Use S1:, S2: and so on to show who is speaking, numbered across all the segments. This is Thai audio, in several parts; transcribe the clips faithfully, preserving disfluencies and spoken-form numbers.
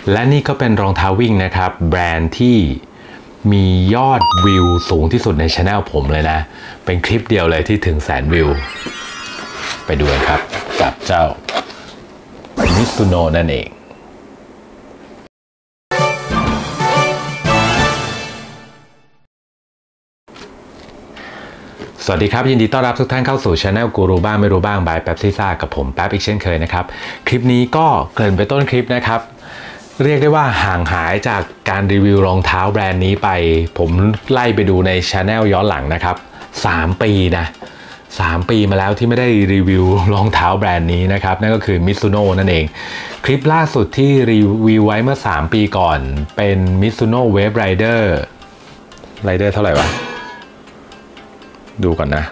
S1: และนี่ก็เป็นรองเท้าวิ่งนะครับแบรนด์ที่มียอดวิวสูงที่สุดในช anel ผมเลยนะเป็นคลิปเดียวเลยที่ถึงแสนวิวไปดูกันครับกับเจ้า Mizuno นั่นเองสวัสดีครับยินดีต้อนรับทุกท่านเข้าสู่ Channel กูรูบ้างไม่รู้บ้างบายแป๊บซิซ่ากับผมแป๊บอีกเช่นเคยนะครับคลิปนี้ก็เกริ่นไปต้นคลิปนะครับเรียกได้ว่าห่างหายจากการรีวิวรองเท้าแบรนด์นี้ไปผมไล่ไปดูใน Channel ย้อนหลังนะครับสามปีนะสามปีมาแล้วที่ไม่ได้รีวิวรองเท้าแบรนด์นี้นะครับนั่นก็คือ Mizuno นั่นเองคลิปล่าสุดที่รีวิวไว้เมื่อสามปีก่อนเป็น Mizuno Wave Rider Rider เท่าไหร่วะดูก่อนนะ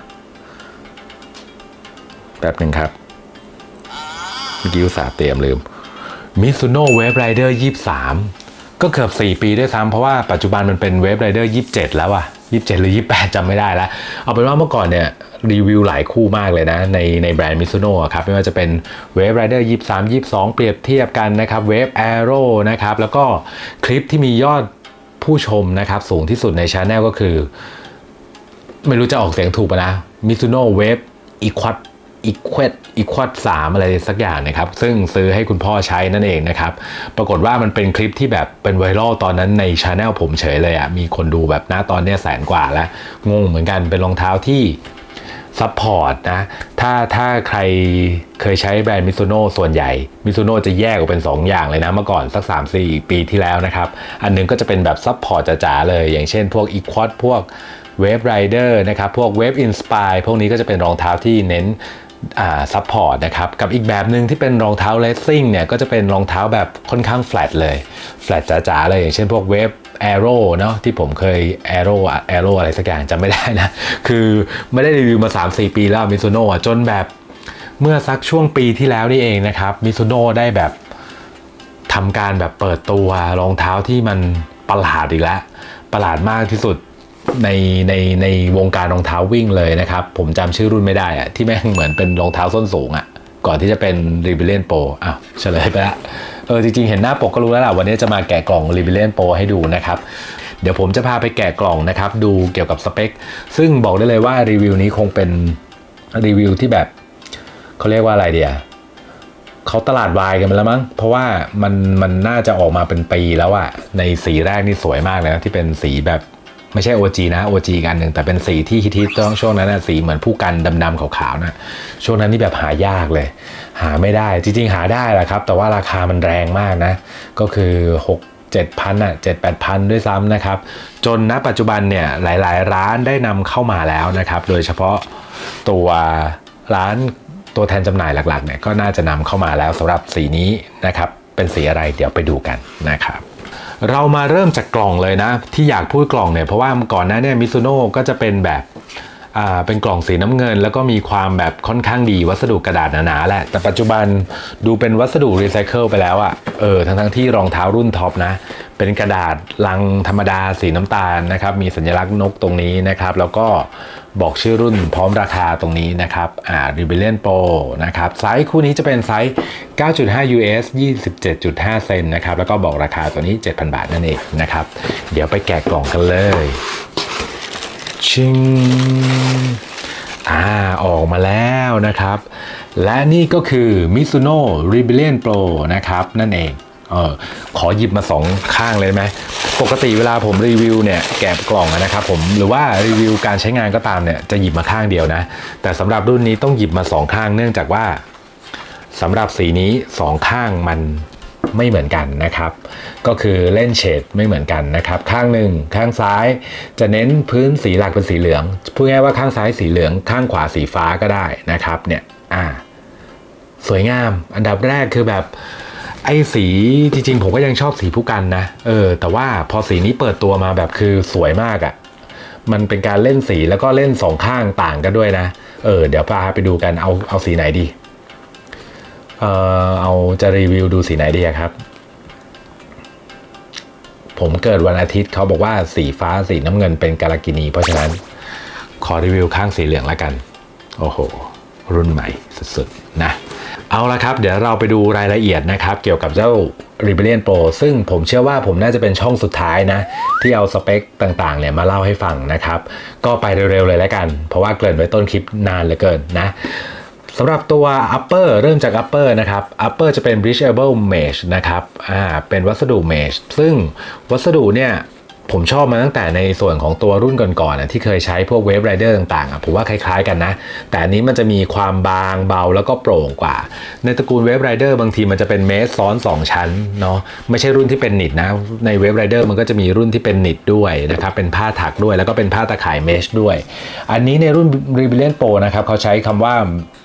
S1: แป๊บหนึ่งครับเมื่อกี้อุตส่าห์เตรียมลืม Mizuno Wave Rider ยี่สิบสามก็เกือบสี่ปีด้วยซ้ำเพราะว่าปัจจุบันมันเป็น Wave Rider ยี่สิบเจ็ดแล้วอะยี่สิบเจ็ดหรือยี่สิบแปดจำไม่ได้แล้วเอาเป็นว่าเมื่อก่อนเนี่ยรีวิวหลายคู่มากเลยนะในในแบรนด์ Mizuno ครับไม่ว่าจะเป็น Wave Rider ยี่สิบสาม ยี่สิบสองเปรียบเทียบกันนะครับ Wave Aero นะครับแล้วก็คลิปที่มียอดผู้ชมนะครับสูงที่สุดใน Channel ก็คือไม่รู้จะออกเสียงถูกปะนะ Mizuno Wave Equat Equat Equat สามอะไรสักอย่างนะครับซึ่งซื้อให้คุณพ่อใช้นั่นเองนะครับปรากฏว่ามันเป็นคลิปที่แบบเป็นไวรัลตอนนั้นใน Channel ผมเฉยเลยอ่ะมีคนดูแบบหน้าตอนเนี้ยแสนกว่าแล้วงงเหมือนกันเป็นรองเท้าที่ซัพพอร์ตนะถ้าถ้าใครเคยใช้แบรนด์ Mizuno ส่วนใหญ่ Mizuno จะแยกออกเป็นสองอย่างเลยนะเมื่อก่อนสัก สามสี่ ปีที่แล้วนะครับอันนึงก็จะเป็นแบบซัพพอร์ตจ๋าๆเลยอย่างเช่นพวก Equat พวกWave Rider นะครับพวก Wave Inspire พวกนี้ก็จะเป็นรองเท้าที่เน้นอ่าซัพพอร์ตนะครับกับอีกแบบหนึ่งที่เป็นรองเท้าเลสซิ่งเนี่ยก็จะเป็นรองเท้าแบบค่อนข้างแฟลตเลยแฟลตจ๋าๆเลยอย่างเช่นพวก Wave Aero เนาะที่ผมเคย Aero Aero อะไรสักอย่างจำไม่ได้นะคือไม่ได้รีวิวมา สามสี่ ปีแล้ว Mizuno จนแบบเมื่อสักช่วงปีที่แล้วนี่เองนะครับ Mizuno ได้แบบทำการแบบเปิดตัวรองเท้าที่มันประหลาดอีกแล้วประหลาดมากที่สุดในในในวงการรองเท้าวิ่งเลยนะครับผมจำชื่อรุ่นไม่ได้อะที่แม่งเหมือนเป็นรองเท้าส้นสูงอะก่อนที่จะเป็น Rebellion Pro อ้าวเฉลยไปละเออจริงๆเห็นหน้าปกก็รู้แล้วล่ะวันนี้จะมาแกะกล่อง Rebellion Pro ให้ดูนะครับเดี๋ยวผมจะพาไปแกะกล่องนะครับดูเกี่ยวกับสเปคซึ่งบอกได้เลยว่ารีวิวนี้คงเป็นรีวิวที่แบบเขาเรียกว่าอะไรเดียเขาตลาดวายกันไปแล้วมั้งเพราะว่ามันมันน่าจะออกมาเป็นปีแล้วอะในสีแรกนี่สวยมากเลยนะที่เป็นสีแบบไม่ใช่ โอ จี นะ โอ จี กันหนึ่งแต่เป็นสีที่ฮิตๆต้องช่วงนั้นนะสีเหมือนผู้กันดำๆขาวๆนะช่วงนั้นนี่แบบหายากเลยหาไม่ได้จริงๆหาได้แหละครับแต่ว่าราคามันแรงมากนะก็คือหก เจ็ดพันอ่ะ เจ็ด แปดพันด้วยซ้ำนะครับจนณปัจจุบันเนี่ยหลายๆร้านได้นำเข้ามาแล้วนะครับโดยเฉพาะตัวร้านตัวแทนจำหน่ายหลักๆเนี่ยก็น่าจะนำเข้ามาแล้วสำหรับสีนี้นะครับเป็นสีอะไรเดี๋ยวไปดูกันนะครับเรามาเริ่มจากกล่องเลยนะที่อยากพูดกล่องเนี่ยเพราะว่าก่อนหน้าเนี่ย Mizuno ก็จะเป็นแบบอ่าเป็นกล่องสีน้ำเงินแล้วก็มีความแบบค่อนข้างดีวัสดุกระดาษหนาๆแหละแต่ปัจจุบันดูเป็นวัสดุรีไซเคิลไปแล้วอะเออทั้งทั้งที่รองเท้ารุ่นท็อปนะเป็นกระดาษลังธรรมดาสีน้ำตาลนะครับมีสัญลักษณ์นกตรงนี้นะครับแล้วก็บอกชื่อรุ่นพร้อมราคาตรงนี้นะครับอ่า Rebellion Pro นะครับไซส์คู่นี้จะเป็นไซส์ เก้าจุดห้า ยู เอส ยี่สิบเจ็ดจุดห้า เซนนะครับแล้วก็บอกราคาตัวนี้ เจ็ดพัน บาทนั่นเองนะครับเดี๋ยวไปแกะกล่องกันเลยชิงอ่าออกมาแล้วนะครับและนี่ก็คือ Mizuno Rebellion Pro นะครับนั่นเองเออขอหยิบมาสองข้างเลยไหมปกติเวลาผมรีวิวเนี่ยแกะกล่องนะครับผมหรือว่ารีวิวการใช้งานก็ตามเนี่ยจะหยิบมาข้างเดียวนะแต่สำหรับรุ่นนี้ต้องหยิบมาสองข้างเนื่องจากว่าสำหรับสีนี้สองข้างมันไม่เหมือนกันนะครับก็คือเล่นเฉดไม่เหมือนกันนะครับข้างหนึ่งข้างซ้ายจะเน้นพื้นสีหลักเป็นสีเหลืองพูดง่ายว่าข้างซ้ายสีเหลืองข้างขวาสีฟ้าก็ได้นะครับเนี่ยอ่าสวยงามอันดับแรกคือแบบไอ้สีจริงๆผมก็ยังชอบสีผู้กันนะเออแต่ว่าพอสีนี้เปิดตัวมาแบบคือสวยมากอะ่ะมันเป็นการเล่นสีแล้วก็เล่นสองข้างต่างกันด้วยนะเออเดี๋ยวพาไปดูกันเอาเอาสีไหนดีเออเอาจะรีวิวดูสีไหนดีครับผมเกิดวันอาทิตย์เขาบอกว่าสีฟ้าสีน้ำเงินเป็นกาลกินีเพราะฉะนั้นขอรีวิวข้างสีเหลืองละกันโอ้โหรุ่นใหม่สุดๆนะเอาละครับเดี๋ยวเราไปดูรายละเอียดนะครับเกี่ยวกับเจ้า Rebellion Pro ซึ่งผมเชื่อว่าผมน่าจะเป็นช่องสุดท้ายนะที่เอาสเปคต่างๆเนี่ยมาเล่าให้ฟังนะครับก็ไปเร็วๆเลยแล้วกันเพราะว่าเกริ่นไว้ต้นคลิปนานเหลือเกินนะสำหรับตัว upper เริ่มจาก upper นะครับ upper จะเป็น breachable mesh นะครับอ่าเป็นวัสดุ mesh ซึ่งวัสดุเนี่ยผมชอบมาตั้งแต่ในส่วนของตัวรุ่นก่อนๆนะที่เคยใช้พวก Wave Rider ต่างๆอ่ะผมว่าคล้ายๆกันนะแต่อันนี้มันจะมีความบางเบาแล้วก็โปร่งกว่าในตระกูล Wave Rider บางทีมันจะเป็นเมชซ้อนสองชั้นเนาะไม่ใช่รุ่นที่เป็นนิดนะใน Wave Rider มันก็จะมีรุ่นที่เป็นนิดด้วยนะครับเป็นผ้าถักด้วยแล้วก็เป็นผ้าตะข่ายเมชด้วยอันนี้ในรุ่น Rebellion Pro นะครับเขาใช้คำว่า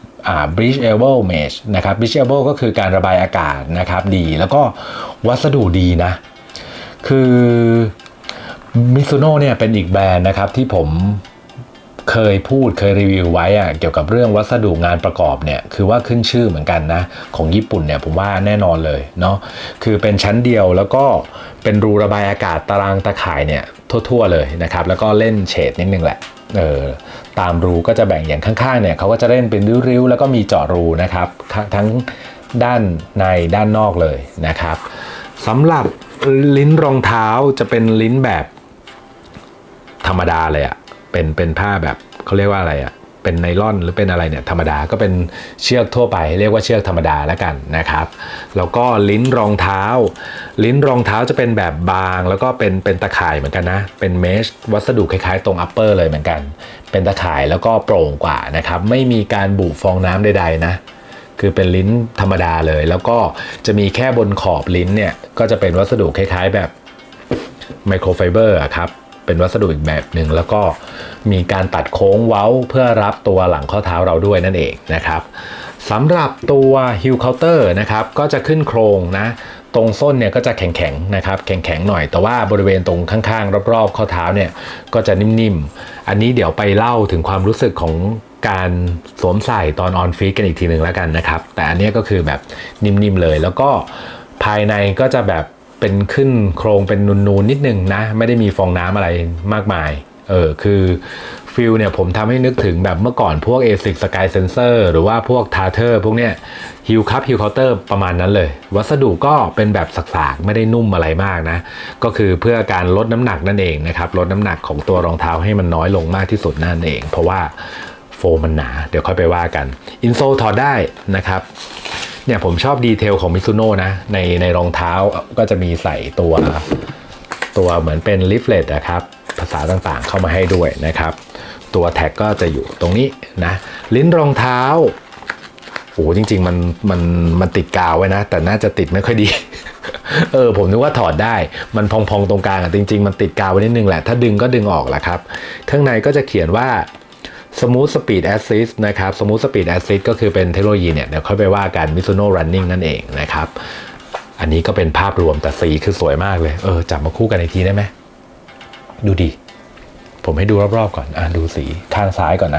S1: breachable mesh นะครับ breachable ก็คือการระบายอากาศนะครับดีแล้วก็วัสดุดีนะคือมิซูโน่เนี่ยเป็นอีกแบรนด์นะครับที่ผมเคยพูดเคยรีวิวไว้อะเกี่ยวกับเรื่องวัสดุงานประกอบเนี่ยคือว่าขึ้นชื่อเหมือนกันนะของญี่ปุ่นเนี่ยผมว่าแน่นอนเลยเนาะคือเป็นชั้นเดียวแล้วก็เป็นรูระบายอากาศตารางตะข่ายเนี่ยทั่วๆเลยนะครับแล้วก็เล่นเฉดนิดนึงแหละเออตามรูก็จะแบ่งอย่างข้างๆเนี่ยเขาก็จะเล่นเป็นริ้วๆแล้วก็มีเจาะรูนะครับทั้งด้านในด้านนอกเลยนะครับสำหรับลิ้นรองเท้าจะเป็นลิ้นแบบธรรมดาเลยอะเป็นเป็นผ้าแบบเขาเรียกว่าอะไรอะเป็นไนล่อนหรือเป็นอะไรเนี่ยธรรมดาก็เป็นเชือกทั่วไปเรียกว่าเชือกธรรมดาแล้วกันนะครับแล้วก็ลิ้นรองเท้าลิ้นรองเท้าจะเป็นแบบบางแล้วก็เป็นเป็นตะข่ายเหมือนกันนะเป็นเมชวัสดุคล้ายๆตรงอัปเปอร์เลยเหมือนกันเป็นตะข่ายแล้วก็โปร่งกว่านะครับไม่มีการบุฟองน้ำใดๆนะคือเป็นลิ้นธรรมดาเลยแล้วก็จะมีแค่บนขอบลิ้นเนี่ยก็จะเป็นวัสดุคล้ายๆแบบไมโครไฟเบอร์ครับเป็นวัสดุอีกแบบหนึ่งแล้วก็มีการตัดโค้งเว้าเพื่อรับตัวหลังข้อเท้าเราด้วยนั่นเองนะครับสำหรับตัว heel counter นะครับก็จะขึ้นโครงนะตรงส้นเนี่ยก็จะแข็งๆนะครับแข็งๆหน่อยแต่ว่าบริเวณตรงข้างๆรอบๆข้อเท้าเนี่ยก็จะนิ่มๆอันนี้เดี๋ยวไปเล่าถึงความรู้สึกของการสวมใส่ตอนออนฟีตกันอีกทีหนึ่งแล้วกันนะครับแต่อันนี้ก็คือแบบนิ่มๆเลยแล้วก็ภายในก็จะแบบเป็นขึ้นโครงเป็นนูนๆนิดนึงนะไม่ได้มีฟองน้ำอะไรมากมายเออคือฟิลเนี่ยผมทำให้นึกถึงแบบเมื่อก่อนพวก เอซิก Sky Sensor หรือว่าพวก Tartar พวกเนี้ย Heel Cup Heel Counter ประมาณนั้นเลยวัสดุก็เป็นแบบสักๆไม่ได้นุ่มอะไรมากนะก็คือเพื่อการลดน้ำหนักนั่นเองนะครับลดน้ำหนักของตัวรองเท้าให้มันน้อยลงมากที่สุดนั่นเองเพราะว่าโฟมมันหนาเดี๋ยวค่อยไปว่ากันอินโซลถอดได้นะครับเนี่ยผมชอบดีเทลของมิซูโน่นะในในรองเท้าก็จะมีใส่ตัวตัวเหมือนเป็นลิฟเลตนะครับภาษาต่างๆเข้ามาให้ด้วยนะครับตัวแท็กก็จะอยู่ตรงนี้นะลิ้นรองเท้าโอ้จริงๆมันมันมันติดกาวไว้นะแต่น่าจะติดไม่ค่อยดี เออผมนึกว่าถอดได้มันพองๆตรงกลางอ่ะจริงๆมันติดกาวไว้นิดนึงแหละถ้าดึงก็ดึงออกแหละครับข้างในก็จะเขียนว่าSmooth Speed Assist นะครับ Smooth Speed Assist ก็คือเป็นเทคโนโลยีเนี่ยเดี๋ยวค่อยไปว่ากัน Mizuno Running นั่นเองนะครับอันนี้ก็เป็นภาพรวมแต่สีคือสวยมากเลยเออจับมาคู่กันอีกทีได้ไหมดูดิผมให้ดูรอบๆก่อนอ่ะดูสีข้างซ้ายก่อนนะ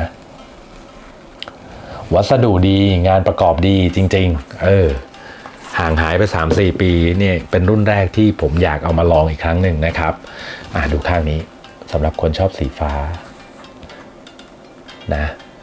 S1: วัสดุดีงานประกอบดีจริงๆเออห่างหายไป สามถึงสี่ ปีเนี่ยเป็นรุ่นแรกที่ผมอยากเอามาลองอีกครั้งหนึ่งนะครับอ่ะดูข้างนี้สำหรับคนชอบสีฟ้านะ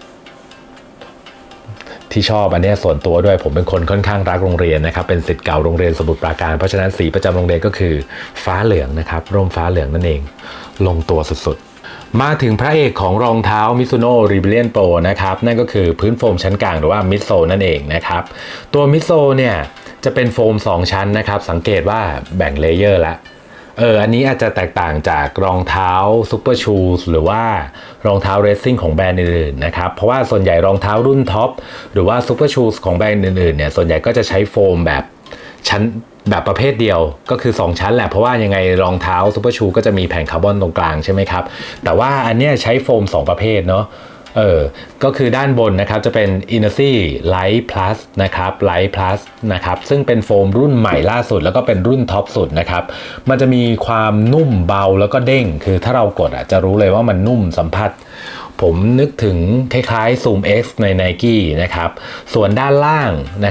S1: ที่ชอบอันนี้ส่วนตัวด้วยผมเป็นคนค่อนข้างรักโรงเรียนนะครับเป็นศิษย์เก่าโรงเรียนสมุทรปราการเพราะฉะนั้นสีประจำโรงเรียนก็คือฟ้าเหลืองนะครับร่มฟ้าเหลืองนั่นเองลงตัวสุดๆมาถึงพระเอกของรองเท้า Mizuno Rebellion Pro นะครับนั่นก็คือพื้นโฟมชั้นกลางหรือว่ามิดโซลนั่นเองนะครับตัวมิดโซลเนี่ยจะเป็นโฟมสองชั้นนะครับสังเกตว่าแบ่งเลเยอร์ละเอออันนี้อาจจะแตกต่างจากรองเท้าซูเปอร์ชูสหรือว่ารองเท้าเรซซิ่งของแบรนด์อื่นๆนะครับเพราะว่าส่วนใหญ่รองเท้ารุ่นท็อปหรือว่าซูเปอร์ชูสของแบรนด์อื่นๆเนี่ยส่วนใหญ่ก็จะใช้โฟมแบบชั้นแบบประเภทเดียวก็คือสองชั้นแหละเพราะว่ายังไงรองเท้าซูเปอร์ชูก็จะมีแผ่นคาร์บอนตรงกลางใช่ไหมครับแต่ว่าอันเนี้ยใช้โฟมสองประเภทเนาะเออก็คือด้านบนนะครับจะเป็น Inercy Light Plus นะครับ Light Plus นะครับซึ่งเป็นโฟมรุ่นใหม่ล่าสุดแล้วก็เป็นรุ่นท็อปสุดนะครับมันจะมีความนุ่มเบาแล้วก็เด้งคือถ้าเรากดอ่ะจะรู้เลยว่ามันนุ่มสัมผัสผมนึกถึงคล้ายๆ Zoom X ใน Nike นะครับส่วนด้านล่างนะครับ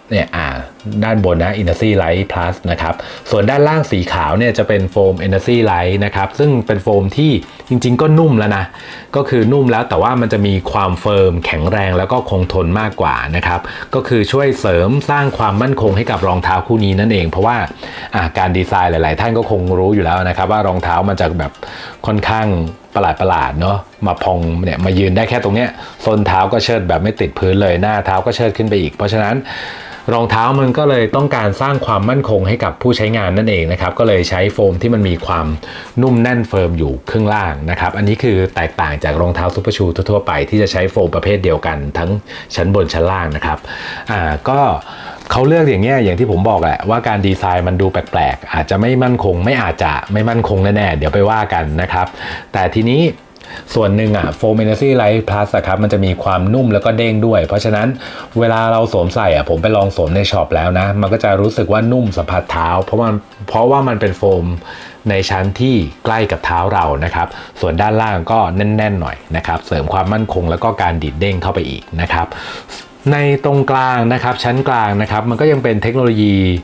S1: เนี่ยอ่าด้านบนนะ Energy Light Plus นะครับส่วนด้านล่างสีขาวเนี่ยจะเป็นโฟม Energy Light นะครับซึ่งเป็นโฟมที่จริงๆก็นุ่มแล้วนะก็คือนุ่มแล้วแต่ว่ามันจะมีความเฟิร์มแข็งแรงแล้วก็คงทนมากกว่านะครับก็คือช่วยเสริมสร้างความมั่นคงให้กับรองเท้าคู่นี้นั่นเองเพราะว่าอ่าการดีไซน์หลายๆท่านก็คงรู้อยู่แล้วนะครับว่ารองเท้ามันจะแบบค่อนข้างประหลาดประหลาดเนาะมาพองเนี่ยมายืนได้แค่ตรงเนี้ยส้นเท้าก็เชิดแบบไม่ติดพื้นเลยหน้าเท้าก็เชิดขึ้นไปอีกเพราะฉะนั้นรองเท้ามันก็เลยต้องการสร้างความมั่นคงให้กับผู้ใช้งานนั่นเองนะครับก็เลยใช้โฟมที่มันมีความนุ่มแน่นเฟิร์มอยู่ครึ่งล่างนะครับอันนี้คือแตกต่างจากรองเท้าซุปเปอร์ชูทั่วๆไปที่จะใช้โฟมประเภทเดียวกันทั้งชั้นบนชั้นล่างนะครับอ่าก็เขาเลือกอย่างเงี้ยอย่างที่ผมบอกแหละว่าการดีไซน์มันดูแปลกๆอาจจะไม่มั่นคงไม่อาจจะไม่มั่นคงแน่ๆเดี๋ยวไปว่ากันนะครับแต่ทีนี้ส่วนหนึ่งอ่ะโฟม Energy Light Plus ครับมันจะมีความนุ่มแล้วก็เด้งด้วยเพราะฉะนั้นเวลาเราสวมใส่อ่ะผมไปลองสวมในช็อปแล้วนะมันก็จะรู้สึกว่านุ่มสัมผัสเท้าเพราะว่าเพราะว่ามันเป็นโฟมในชั้นที่ใกล้กับเท้าเรานะครับส่วนด้านล่างก็แน่นๆหน่อยนะครับเสริมความมั่นคงแล้วก็การดีดเด้งเข้าไปอีกนะครับในตรงกลางนะครับชั้นกลางนะครับมันก็ยังเป็นเทคโนโลยี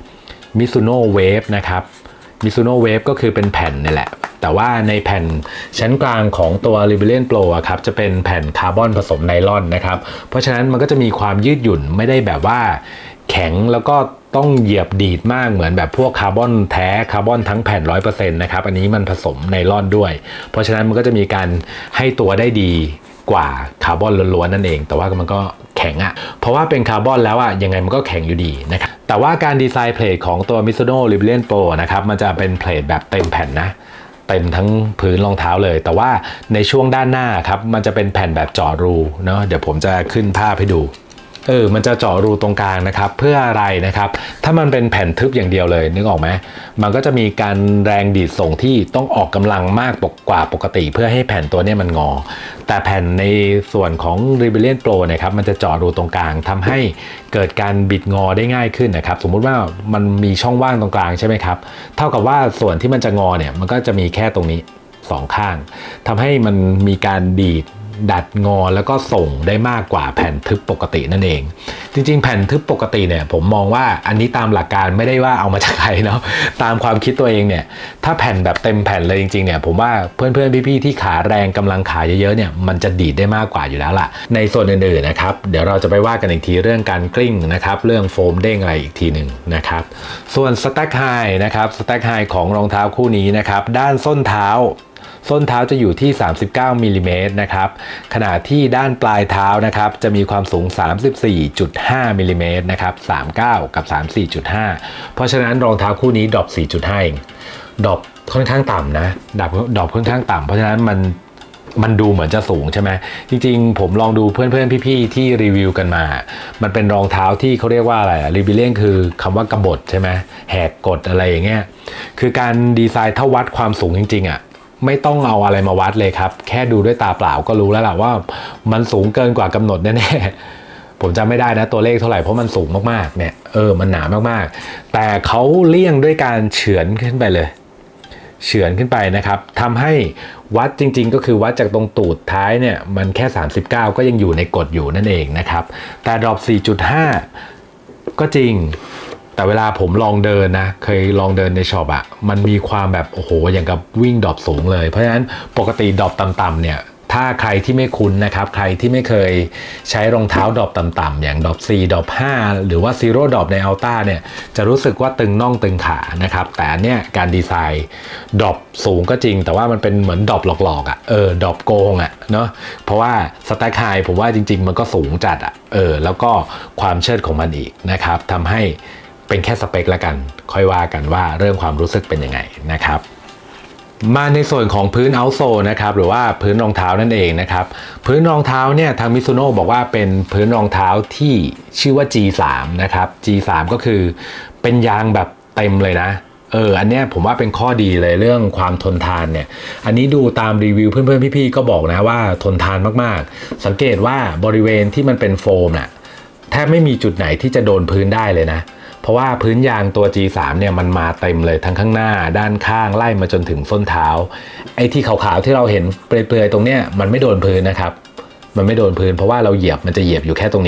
S1: Mizuno Wave นะครับ Mizuno Wave ก็คือเป็นแผ่นนี่แหละแต่ว่าในแผ่นชั้นกลางของตัว Rebellion Pro อะครับจะเป็นแผ่นคาร์บอนผสมไนลอนนะครับเพราะฉะนั้นมันก็จะมีความยืดหยุ่นไม่ได้แบบว่าแข็งแล้วก็ต้องเหยียบดีดมากเหมือนแบบพวกคาร์บอนแท้คาร์บอนทั้งแผ่น ร้อยเปอร์เซ็นต์ นะครับอันนี้มันผสมไนลอนด้วยเพราะฉะนั้นมันก็จะมีการให้ตัวได้ดีกว่าคาร์บอนล้วนๆนั่นเองแต่ว่ามันก็แข็งอะเพราะว่าเป็นคาร์บอนแล้วอะยังไงมันก็แข็งอยู่ดีนะครับแต่ว่าการดีไซน์เพลทของตัว Mizuno Rebellion Pro นะครับมันจะเป็นเพลทแบบเต็มแผ่นนะเต็มทั้งพื้นรองเท้าเลยแต่ว่าในช่วงด้านหน้าครับมันจะเป็นแผ่นแบบเจาะรูเนาะเดี๋ยวผมจะขึ้นภาพให้ดูเออมันจะเจาะรูตรงกลางนะครับเพื่ออะไรนะครับถ้ามันเป็นแผ่นทึบอย่างเดียวเลยนึกออกไหมมันก็จะมีการแรงดีดส่งที่ต้องออกกำลังมากกว่าปกติเพื่อให้แผ่นตัวนี้มันงอแต่แผ่นในส่วนของ Rebellion Pro นะครับมันจะเจาะรูตรงกลางทำให้เกิดการบิดงอได้ง่ายขึ้นนะครับสมมุติว่ามันมีช่องว่างตรงกลางใช่ไหมครับเท่ากับว่าส่วนที่มันจะงอเนี่ยมันก็จะมีแค่ตรงนี้สองข้างทำให้มันมีการดีดดัดงอแล้วก็ส่งได้มากกว่าแผ่นทึบปกตินั่นเองจริงๆแผ่นทึบปกติเนี่ยผมมองว่าอันนี้ตามหลักการไม่ได้ว่าเอามาจากใครเนาะตามความคิดตัวเองเนี่ยถ้าแผ่นแบบเต็มแผ่นเลยจริงๆเนี่ยผมว่าเพื่อนๆพี่ๆที่ขาแรงกำลังขาเยอะๆเนี่ยมันจะดีดได้มากกว่าอยู่แล้วล่ะในส่วนอื่นๆนะครับเดี๋ยวเราจะไปว่ากันอีกทีเรื่องการกลิ้งนะครับเรื่องโฟมเด้งอะไรอีกทีหนึ่งนะครับส่วน Stack High นะครับ Stack High ของรองเท้าคู่นี้นะครับด้านส้นเท้าส้นเท้าจะอยู่ที่สามสิบเก้ามิลลิเมตรนะครับขณะที่ด้านปลายเท้านะครับจะมีความสูง สามสิบสี่จุดห้ามิลลิเมตรนะครับสามสิบเก้ากับ สามสิบสี่จุดห้า เพราะฉะนั้นรองเท้าคู่นี้ดรอป สี่จุดห้า เองดรอปค่อนข้างต่ำนะดรอปดรอปค่อนข้างต่ำเพราะฉะนั้นมันมันดูเหมือนจะสูงใช่ไหมจริงๆผมลองดูเพื่อนๆพี่ๆที่รีวิวกันมามันเป็นรองเท้าที่เขาเรียกว่าอะไรอะรีวิเลียนคือคำว่ากบฏใช่ไหมแหกกฎอะไรอย่างเงี้ยคือการดีไซน์ถ้าวัดความสูงจริงๆอะไม่ต้องเอาอะไรมาวัดเลยครับแค่ดูด้วยตาเปล่าก็รู้แล้วล่ะว่ามันสูงเกินกว่ากำหนดแน่ๆผมจำไม่ได้นะตัวเลขเท่าไหร่เพราะมันสูงมากๆเนี่ยเออมันหนามากๆแต่เขาเลี่ยงด้วยการเฉือนขึ้นไปเลยเฉือนขึ้นไปนะครับทำให้วัดจริงๆก็คือวัดจากตรงตูดท้ายเนี่ยมันแค่สามสิบเก้าก็ยังอยู่ในกฎอยู่นั่นเองนะครับแต่ดรอป สี่จุดห้า ก็จริงแต่เวลาผมลองเดินนะเคยลองเดินในช็อปอะมันมีความแบบโอ้โหอย่างกับวิ่งดรอปสูงเลยเพราะฉะนั้นปกติดรอปต่ำๆเนี่ยถ้าใครที่ไม่คุ้นนะครับใครที่ไม่เคยใช้รองเท้าดรอปต่ำๆอย่างดรอปสี่ดรอปห้าหรือว่าซีโร่ดรอปในอัลต้าเนี่ยจะรู้สึกว่าตึงน่องตึงขานะครับแต่อันเนี้ยการดีไซน์ดรอปสูงก็จริงแต่ว่ามันเป็นเหมือนดรอปหลอกๆอะเออดรอปโกงอะเนาะเพราะว่าสแต็กไฮผมว่าจริงๆมันก็สูงจัดอะเออแล้วก็ความเชิดของมันอีกนะครับทำให้เป็นแค่สเปคละกันค่อยว่ากันว่าเรื่องความรู้สึกเป็นยังไงนะครับมาในส่วนของพื้นเอาท์โซลนะครับหรือว่าพื้นรองเท้านั่นเองนะครับพื้นรองเท้าเนี่ยทาง Mizuno บอกว่าเป็นพื้นรองเท้าที่ชื่อว่า จี สาม นะครับ จี สาม ก็คือเป็นยางแบบเต็มเลยนะเอออันเนี้ยผมว่าเป็นข้อดีเลยเรื่องความทนทานเนี่ยอันนี้ดูตามรีวิวเพื่อนๆพี่ๆก็บอกนะว่าทนทานมากๆสังเกตว่าบริเวณที่มันเป็นโฟมน่ะแทบไม่มีจุดไหนที่จะโดนพื้นได้เลยนะเพราะว่าพื้นยางตัว จี สาม เนี่ยมันมาเต็มเลยทั้งข้างหน้าด้านข้างไล่มาจนถึงส้นเท้าไอ้ที่ขาวๆที่เราเห็นเปลือยๆตรงเนี้ยมันไม่โดนพื้นนะครับมันไม่โดนพื้นเพราะว่าเราเหยียบมันจะเหยียบอยู่แค่ตรงนี้เอง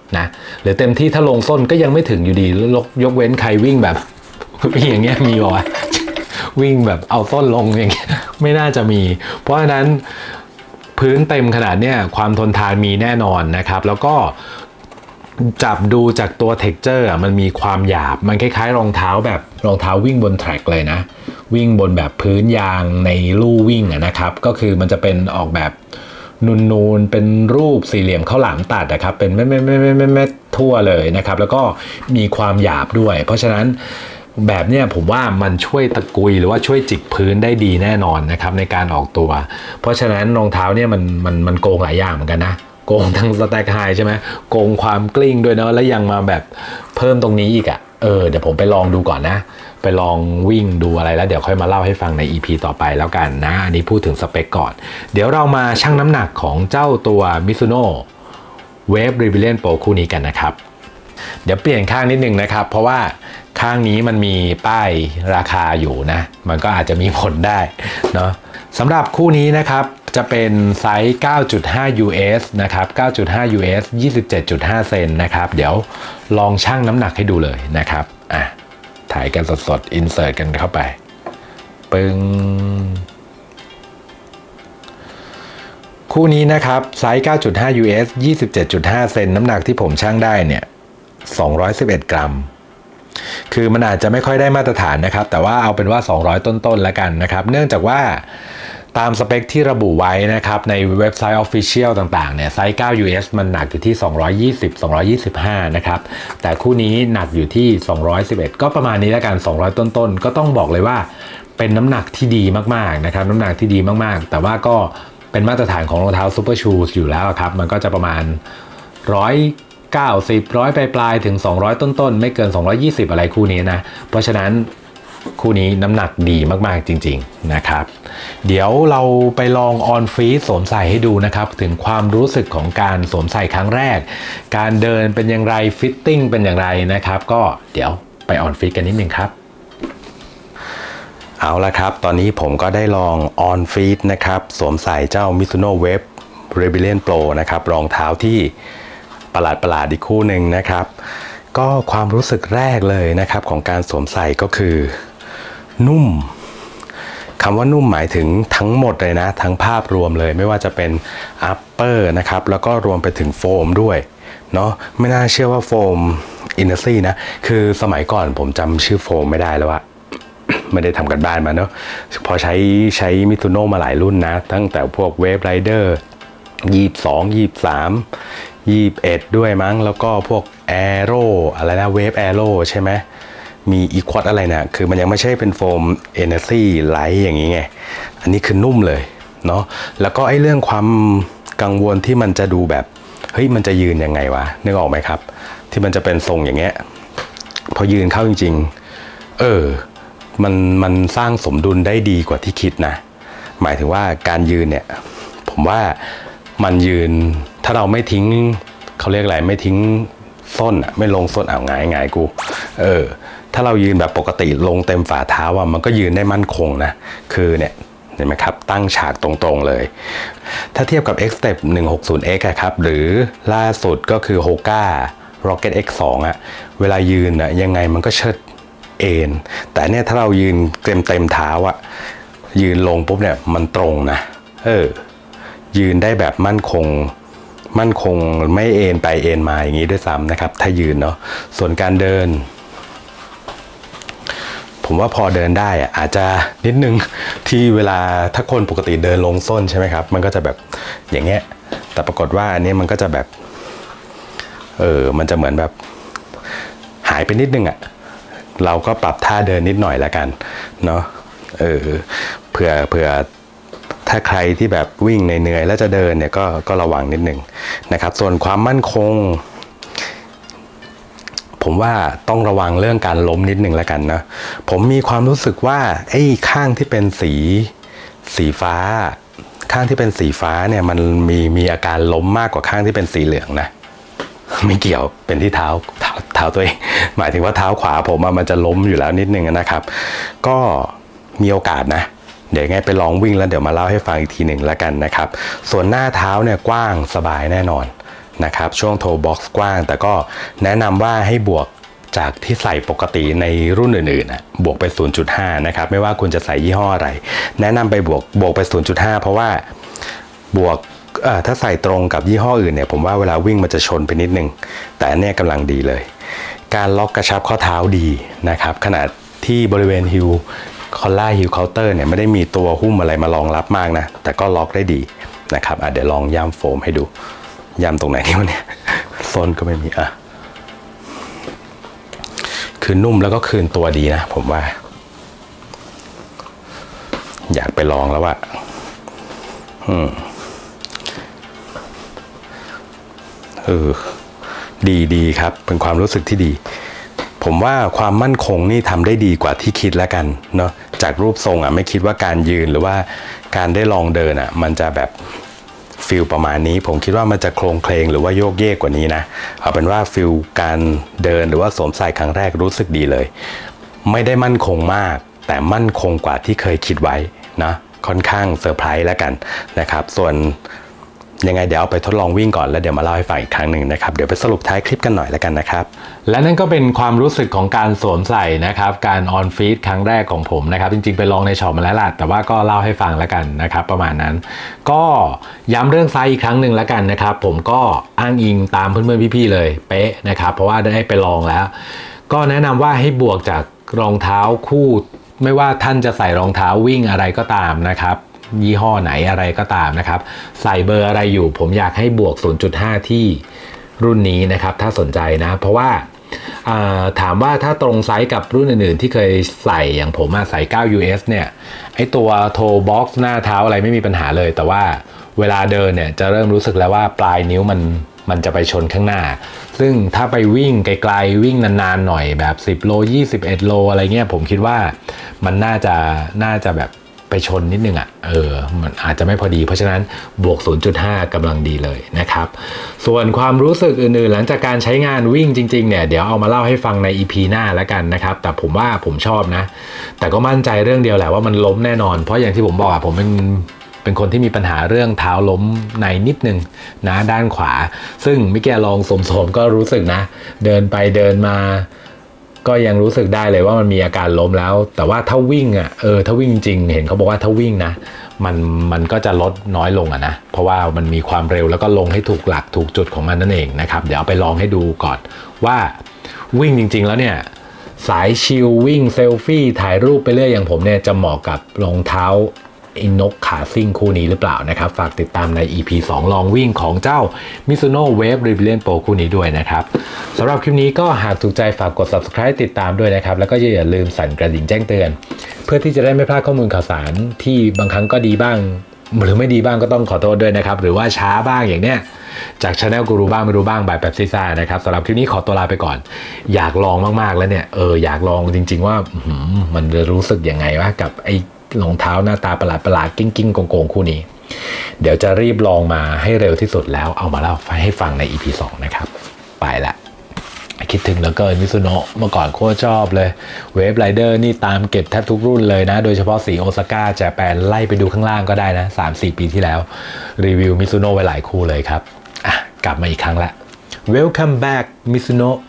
S1: นะหรือเต็มที่ถ้าลงส้นก็ยังไม่ถึงอยู่ดีแล้วยกเว้นใครวิ่งแบบอย่างเงี้ยมีบอกว่าวิ่งแบบเอาส้นลงอย่างเงี้ยไม่น่าจะมี เพราะฉะนั้นพื้นเต็มขนาดเนี้ยความทนทานมีแน่นอนนะครับแล้วก็จับดูจากตัว texture อ่ะมันมีความหยาบมันคล้ายๆรองเท้าแบบรองเท้าวิ่งบนแทร็กเลยนะวิ่งบนแบบพื้นยางในลู่วิ่งอ่ะนะครับก็คือมันจะเป็นออกแบบนูนๆเป็นรูปสี่เหลี่ยมข้าวหลามตัดนะครับเป็นเม็ดๆๆๆทั่วเลยนะครับแล้วก็มีความหยาบด้วยเพราะฉะนั้นแบบเนี้ยผมว่ามันช่วยตะกุยหรือว่าช่วยจิกพื้นได้ดีแน่นอนนะครับในการออกตัวเพราะฉะนั้นรองเท้าเนี่ยมันมันมันโกงหลายอย่างเหมือนกันนะโกงทั้งสแต็กไฮใช่ไหมโกงความกลิ้งด้วยเนาะแล้วยังมาแบบเพิ่มตรงนี้อีกอะ่ะเออเดี๋ยวผมไปลองดูก่อนนะไปลองวิ่งดูอะไรแล้วเดี๋ยวค่อยมาเล่าให้ฟังใน อี พี ต่อไปแล้วกันนะอันนี้พูดถึงสเปคก่อนเดี๋ยวเรามาชั่งน้ำหนักของเจ้าตัว Mizuno Wave Rebellion Pro คู่นี้กันนะครับเดี๋ยวเปลี่ยนข้างนิดนึงนะครับเพราะว่าข้างนี้มันมีป้ายราคาอยู่นะมันก็อาจจะมีผลได้เนาะสำหรับคู่นี้นะครับจะเป็นไซส์ เก้าจุดห้า ยู เอส นะครับ เก้าจุดห้า ยู เอส ยี่สิบเจ็ดจุดห้า เซนนะครับเดี๋ยวลองชั่งน้ำหนักให้ดูเลยนะครับอ่ะถ่ายกันสดๆอินเสิร์ตกันเข้าไปปึ้งคู่นี้นะครับไซส์ เก้าจุดห้า ยู เอส ยี่สิบเจ็ดจุดห้า เซนน้ำหนักที่ผมชั่งได้เนี่ยสองร้อยสิบเอ็ดกรัมคือมันอาจจะไม่ค่อยได้มาตรฐานนะครับแต่ว่าเอาเป็นว่าสองร้อยต้นๆแล้วกันนะครับเนื่องจากว่าตามสเปคที่ระบุไว้นะครับในเว็บไซต์ Official ต่างๆเนี่ยไซส์ เก้า ยู เอส มันหนักอยู่ที่สองร้อยยี่สิบ สองร้อยยี่สิบห้านะครับแต่คู่นี้หนักอยู่ที่สองร้อยสิบเอ็ดก็ประมาณนี้แล้วกันสองร้อยต้นๆก็ต้องบอกเลยว่าเป็นน้ำหนักที่ดีมากๆนะครับน้ำหนักที่ดีมากๆแต่ว่าก็เป็นมาตรฐานของรองเท้า Super Shoes อยู่แล้วครับมันก็จะประมาณร้อยเก้าสิบ ร้อยปลายๆถึงสองร้อยต้นๆไม่เกินสองร้อยยี่สิบอะไรคู่นี้นะเพราะฉะนั้นคู่นี้น้ำหนักดีมากๆจริงๆนะครับเดี๋ยวเราไปลองออนฟีตสวมใส่ให้ดูนะครับถึงความรู้สึกของการสวมใส่ครั้งแรกการเดินเป็นอย่างไรฟิตติ้งเป็นอย่างไรนะครับก็เดี๋ยวไปออนฟีตกันนิดนึงครับเอาละครับตอนนี้ผมก็ได้ลองออนฟีตนะครับสวมใส่เจ้า Mizuno Wave Rebellion Pro นะครับรองเท้าที่ประหลาดประหลาดอีกคู่หนึ่งนะครับก็ความรู้สึกแรกเลยนะครับของการสวมใส่ก็คือนุ่มคำว่านุ่มหมายถึงทั้งหมดเลยนะทั้งภาพรวมเลยไม่ว่าจะเป็น upper นะครับแล้วก็รวมไปถึงโฟมด้วยเนาะไม่น่าเชื่อว่าโฟมอินเนอร์ซี่นะคือสมัยก่อนผมจำชื่อโฟมไม่ได้แล้วอะไม่ได้ทำกันบ้านมาเนาะพอใช้ใช้มิซูโน่มาหลายรุ่นนะตั้งแต่พวกเวฟไรเดอร์ยี่สิบสองยี่สิบสามยี่สิบเอ็ดด้วยมั้งแล้วก็พวกแอโร่อะไรนะเวฟแอโร่ใช่ไหมมีอีควอตอะไรนะคือมันยังไม่ใช่เป็นโฟมเอเนอร์ซี่ไลท์อย่างนี้ไงอันนี้คือนุ่มเลยเนาะแล้วก็ไอ้เรื่องความกังวลที่มันจะดูแบบเฮ้ยมันจะยืนยังไงวะนึกออกไหมครับที่มันจะเป็นทรงอย่างเงี้ยพอยืนเข้าจริงๆเออมันมันสร้างสมดุลได้ดีกว่าที่คิดนะหมายถึงว่าการยืนเนี่ยผมว่ามันยืนถ้าเราไม่ทิ้งเขาเรียกอะไรไม่ทิ้งส้นอ่ะไม่ลงส้นอ่าวงายงายกูเออถ้าเรายืนแบบปกติลงเต็มฝ่าเท้าอ่ะมันก็ยืนได้มั่นคงนะคือเนี่ยเห็นไหมครับตั้งฉากตรงๆเลยถ้าเทียบกับ X-Step หนึ่งหกศูนย์ เอ็กซ์ ครับหรือล่าสุดก็คือ Hoka Rocket เอ็กซ์ ทู อ่ะเวลายืนอ่ะยังไงมันก็เชิดเอ็นแต่เนี่ยถ้าเรายืนเต็มเต็มเท้าอ่ะยืนลงปุ๊บเนี่ยมันตรงนะเออยืนได้แบบมั่นคงมั่นคงไม่เอ็นไปเอ็นมาอย่างนี้ด้วยซ้ำนะครับถ้ายืนเนาะส่วนการเดินผมว่าพอเดินได้อะอาจจะนิดนึงที่เวลาถ้าคนปกติเดินลงส้นใช่ไหมครับมันก็จะแบบอย่างเงี้ยแต่ปรากฏว่าอันนี้มันก็จะแบบเออมันจะเหมือนแบบหายไปนิดนึงอะเราก็ปรับท่าเดินนิดหน่อยละกันเนาะเออเผื่อเผื่อถ้าใครที่แบบวิ่งเหนื่อยแล้วจะเดินเนี่ยก็ก็ระวังนิดนึงนะครับส่วนความมั่นคงผมว่าต้องระวังเรื่องการล้มนิดนึงแล้วกันนะผมมีความรู้สึกว่าไอ้ข้างที่เป็นสีสีฟ้าข้างที่เป็นสีฟ้าเนี่ยมันมีมีอาการล้มมากกว่าข้างที่เป็นสีเหลืองนะไม่เกี่ยวเป็นที่เท้าเท้าเท้าตัวเองหมายถึงว่าเท้าขวาผมมันจะล้มอยู่แล้วนิดนึงนะครับก็มีโอกาสนะเดี๋ยวไงไปลองวิ่งแล้วเดี๋ยวมาเล่าให้ฟังอีกทีหนึ่งแล้วกันนะครับส่วนหน้าเท้าเนี่ยกว้างสบายแน่นอนนะครับช่วงโทบ็อกซ์กว้างแต่ก็แนะนำว่าให้บวกจากที่ใส่ปกติในรุ่นอื่นๆนะบวกไป ศูนย์จุดห้า นะครับไม่ว่าคุณจะใส่ยี่ห้ออะไรแนะนำไปบวกบวกไป ศูนย์จุดห้า เพราะว่าบวกถ้าใส่ตรงกับยี่ห้ออื่นเนี่ยผมว่าเวลาวิ่งมันจะชนไปนิดนึงแต่อันนี้กำลังดีเลยการล็อกกระชับข้อเท้าดีนะครับขนาดที่บริเวณฮิลคอลล่าฮิลเคาน์เตอร์เนี่ยไม่ได้มีตัวหุ้มอะไรมารองรับมากนะแต่ก็ล็อกได้ดีนะครับเดี๋ยวลองย่ำโฟมให้ดูย่ำตรงไหนนี่วะเนี่ยโซนก็ไม่มีอ่ะคือนุ่มแล้วก็คืนตัวดีนะผมว่าอยากไปลองแล้วว่าอืมเออดีดีครับเป็นความรู้สึกที่ดีผมว่าความมั่นคงนี่ทำได้ดีกว่าที่คิดแล้วกันเนาะจากรูปทรงอ่ะไม่คิดว่าการยืนหรือว่าการได้ลองเดินอ่ะมันจะแบบฟิลประมาณนี้ผมคิดว่ามันจะโครงเคลงหรือว่าโยกเยกกว่านี้นะเอาเป็นว่าฟิลการเดินหรือว่าสวมใส่ครั้งแรกรู้สึกดีเลยไม่ได้มั่นคงมากแต่มั่นคงกว่าที่เคยคิดไว้นะค่อนข้างเซอร์ไพรส์แล้วกันนะครับส่วนยังไงเดี๋ยวเอาไปทดลองวิ่งก่อนแล้วเดี๋ยวมาเล่าให้ฟังอีกครั้งหนึ่งนะครับเดี๋ยวไปสรุปท้ายคลิปกันหน่อยแล้วกันนะครับและนั่นก็เป็นความรู้สึกของการสวมใส่นะครับการออนฟีดครั้งแรกของผมนะครับจริงๆไปลองในช็อปมาแล้วล่ะแต่ว่าก็เล่าให้ฟังแล้วกันนะครับประมาณนั้นก็ย้ำเรื่องไซส์อีกครั้งหนึ่งแล้วกันนะครับผมก็อ้างอิงตามเพื่อนๆพี่ๆเลยเป๊ะนะครับเพราะว่าได้ไปลองแล้วก็แนะนำว่าให้บวกจากรองเท้าคู่ไม่ว่าท่านจะใส่รองเท้าวิ่งอะไรก็ตามนะครับยี่ห้อไหนอะไรก็ตามนะครับใส่เบอร์อะไรอยู่ผมอยากให้บวก ศูนย์จุดห้า ที่รุ่นนี้นะครับถ้าสนใจนะเพราะว่าถามว่าถ้าตรงไซส์กับรุ่นอื่นๆที่เคยใส่อย่างผมใส่ เก้า ยู เอส เนี่ยไอตัวโทบ็อกซ์หน้าเท้าอะไรไม่มีปัญหาเลยแต่ว่าเวลาเดินเนี่ยจะเริ่มรู้สึกแล้วว่าปลายนิ้วมันมันจะไปชนข้างหน้าซึ่งถ้าไปวิ่งไกลๆวิ่งนานๆหน่อยแบบสิบโลยี่สิบเอ็ดโลอะไรเงี้ยผมคิดว่ามันน่าจะน่าจะแบบไปชนนิดนึงอ่ะเออมันอาจจะไม่พอดีเพราะฉะนั้นบวก ศูนย์จุดห้า กำลังดีเลยนะครับส่วนความรู้สึกอื่นๆหลังจากการใช้งานวิ่งจริงๆเนี่ยเดี๋ยวเอามาเล่าให้ฟังใน อี พี หน้าแล้วกันนะครับแต่ผมว่าผมชอบนะแต่ก็มั่นใจเรื่องเดียวแหละว่ามันล้มแน่นอนเพราะอย่างที่ผมบอกอ่ะผมเป็นเป็นคนที่มีปัญหาเรื่องเท้าล้มในนิดนึงนะด้านขวาซึ่งมิแกลองสมๆก็รู้สึกนะเดินไปเดินมาก็ยังรู้สึกได้เลยว่ามันมีอาการล้มแล้วแต่ว่าถ้าวิ่งอ่ะเออถ้าวิ่งจริงเห็นเขาบอกว่าถ้าวิ่งนะมันมันก็จะลดน้อยลงอ่ะนะเพราะว่ามันมีความเร็วแล้วก็ลงให้ถูกหลักถูกจุดของมันนั่นเองนะครับเดี๋ยวเอาไปลองให้ดูก่อนว่าวิ่งจริงๆแล้วเนี่ยสายชิลวิ่งเซลฟี่ถ่ายรูปไปเรื่อยอย่างผมเนี่ยจะเหมาะกับรองเท้าอินนกขาซิ่งคู่นี้หรือเปล่านะครับฝากติดตามใน อี พี สองลองวิ่งของเจ้า Mizuno Wave Rebellion Pro คู่นี้ด้วยนะครับสำหรับคลิปนี้ก็หากถูกใจฝากกด Subscribe ติดตามด้วยนะครับแล้วก็อย่าลืมสั่นกระดิ่งแจ้งเตือนเพื่อที่จะได้ไม่พลาดข้อมูลข่าวสารที่บางครั้งก็ดีบ้างหรือไม่ดีบ้างก็ต้องขอโทษด้วยนะครับหรือว่าช้าบ้างอย่างเนี้ยจาก Channel กูรู้บ้างไม่รู้บ้างบายแบบซิซ่านะครับสำหรับคลิปนี้ขอตัวลาไปก่อนอยากลองมากๆแล้วเนี่ยเอออยากลองจริงๆว่ามันจะรู้สึกยังไงวะกับไอรองเท้าหน้าตาประหลาดประหลาดกิ้งกิ้งโกงๆคู่นี้เดี๋ยวจะรีบลองมาให้เร็วที่สุดแล้วเอามาเล่าให้ฟังใน อี พี สองนะครับไปละคิดถึงเหลือเกินมิซูโนะเมื่อก่อนโคตรชอบเลยเวฟไรเดอร์นี่ตามเก็บแทบทุกรุ่นเลยนะโดยเฉพาะสีโอซาก้าแจแปนไล่ไปดูข้างล่างก็ได้นะ สามสี่ ปีที่แล้วรีวิวมิซูโนะไว้หลายคู่เลยครับอ่ะกลับมาอีกครั้งละ Welcome back Mizuno